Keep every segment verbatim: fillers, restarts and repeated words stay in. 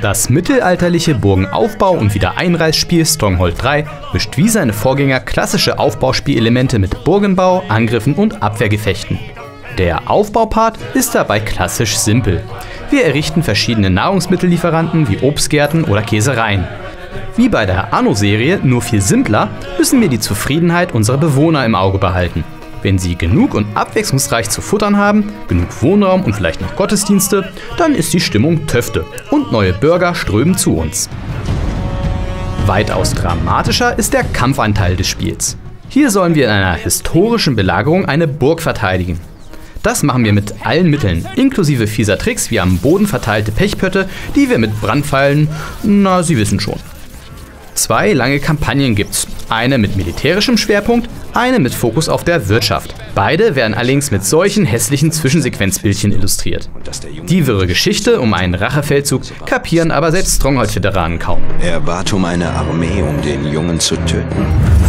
Das mittelalterliche Burgenaufbau- und Wiedereinreißspiel Stronghold drei mischt wie seine Vorgänger klassische Aufbauspielelemente mit Burgenbau, Angriffen und Abwehrgefechten. Der Aufbaupart ist dabei klassisch simpel. Wir errichten verschiedene Nahrungsmittellieferanten wie Obstgärten oder Käsereien. Wie bei der Anno-Serie, nur viel simpler, müssen wir die Zufriedenheit unserer Bewohner im Auge behalten. Wenn sie genug und abwechslungsreich zu futtern haben, genug Wohnraum und vielleicht noch Gottesdienste, dann ist die Stimmung Töfte und neue Bürger strömen zu uns. Weitaus dramatischer ist der Kampfanteil des Spiels. Hier sollen wir in einer historischen Belagerung eine Burg verteidigen. Das machen wir mit allen Mitteln, inklusive fieser Tricks wie am Boden verteilte Pechpötte, die wir mit Brandpfeilen, na, Sie wissen schon. Zwei lange Kampagnen gibt's. Eine mit militärischem Schwerpunkt, eine mit Fokus auf der Wirtschaft. Beide werden allerdings mit solchen hässlichen Zwischensequenzbildchen illustriert. Die wirre Geschichte um einen Rachefeldzug kapieren aber selbst Stronghold-Veteranen kaum. Er bat um eine Armee, um den Jungen zu töten.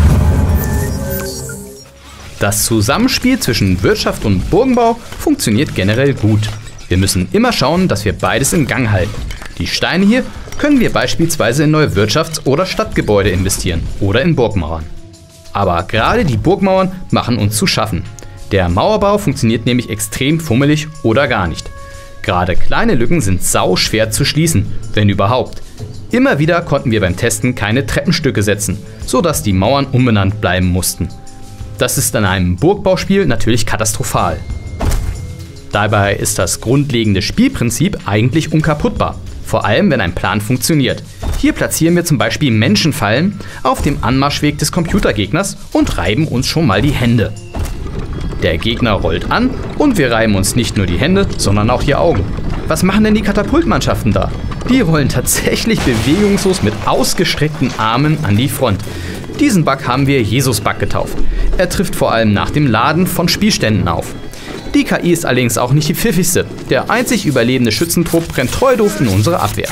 Das Zusammenspiel zwischen Wirtschaft und Burgenbau funktioniert generell gut. Wir müssen immer schauen, dass wir beides in Gang halten. Die Steine hier können wir beispielsweise in neue Wirtschafts- oder Stadtgebäude investieren oder in Burgmauern. Aber gerade die Burgmauern machen uns zu schaffen. Der Mauerbau funktioniert nämlich extrem fummelig oder gar nicht. Gerade kleine Lücken sind sau schwer zu schließen, wenn überhaupt. Immer wieder konnten wir beim Testen keine Treppenstücke setzen, sodass die Mauern unbenannt bleiben mussten. Das ist in einem Burgbauspiel natürlich katastrophal. Dabei ist das grundlegende Spielprinzip eigentlich unkaputtbar, vor allem wenn ein Plan funktioniert. Hier platzieren wir zum Beispiel Menschenfallen auf dem Anmarschweg des Computergegners und reiben uns schon mal die Hände. Der Gegner rollt an und wir reiben uns nicht nur die Hände, sondern auch die Augen. Was machen denn die Katapultmannschaften da? Die rollen tatsächlich bewegungslos mit ausgestreckten Armen an die Front. Diesen Bug haben wir Jesus-Bug getauft. Er trifft vor allem nach dem Laden von Spielständen auf. Die K I ist allerdings auch nicht die pfiffigste. Der einzig überlebende Schützentrupp brennt treu doof in unsere Abwehr.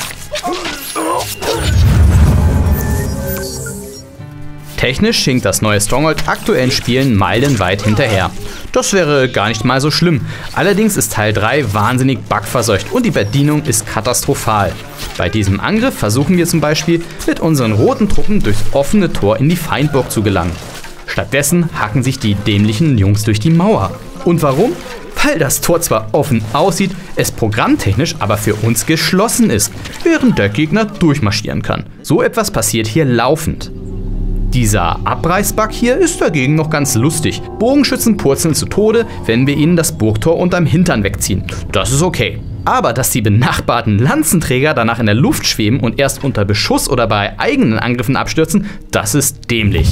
Technisch hinkt das neue Stronghold aktuellen Spielen meilenweit hinterher. Das wäre gar nicht mal so schlimm. Allerdings ist Teil drei wahnsinnig bugverseucht und die Bedienung ist katastrophal. Bei diesem Angriff versuchen wir zum Beispiel mit unseren roten Truppen durchs offene Tor in die Feindburg zu gelangen. Stattdessen hacken sich die dämlichen Jungs durch die Mauer. Und warum? Weil das Tor zwar offen aussieht, es programmtechnisch aber für uns geschlossen ist, während der Gegner durchmarschieren kann. So etwas passiert hier laufend. Dieser Abreißbug hier ist dagegen noch ganz lustig. Bogenschützen purzeln zu Tode, wenn wir ihnen das Burgtor unterm Hintern wegziehen. Das ist okay. Aber dass die benachbarten Lanzenträger danach in der Luft schweben und erst unter Beschuss oder bei eigenen Angriffen abstürzen, das ist dämlich.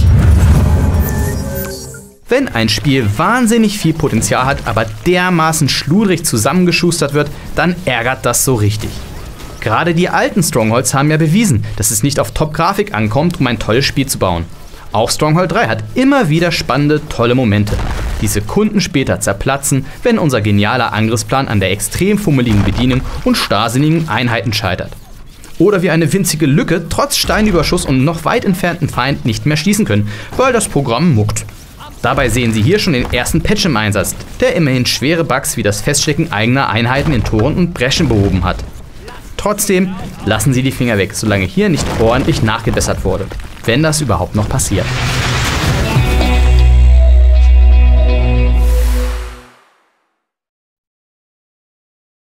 Wenn ein Spiel wahnsinnig viel Potenzial hat, aber dermaßen schludrig zusammengeschustert wird, dann ärgert das so richtig. Gerade die alten Strongholds haben ja bewiesen, dass es nicht auf Top-Grafik ankommt, um ein tolles Spiel zu bauen. Auch Stronghold drei hat immer wieder spannende, tolle Momente, die Sekunden später zerplatzen, wenn unser genialer Angriffsplan an der extrem fummeligen Bedienung und starrsinnigen Einheiten scheitert. Oder wir eine winzige Lücke trotz Steinüberschuss und noch weit entfernten Feind nicht mehr schließen können, weil das Programm muckt. Dabei sehen Sie hier schon den ersten Patch im Einsatz, der immerhin schwere Bugs wie das Feststecken eigener Einheiten in Toren und Breschen behoben hat. Trotzdem lassen Sie die Finger weg, solange hier nicht ordentlich nachgebessert wurde, wenn das überhaupt noch passiert.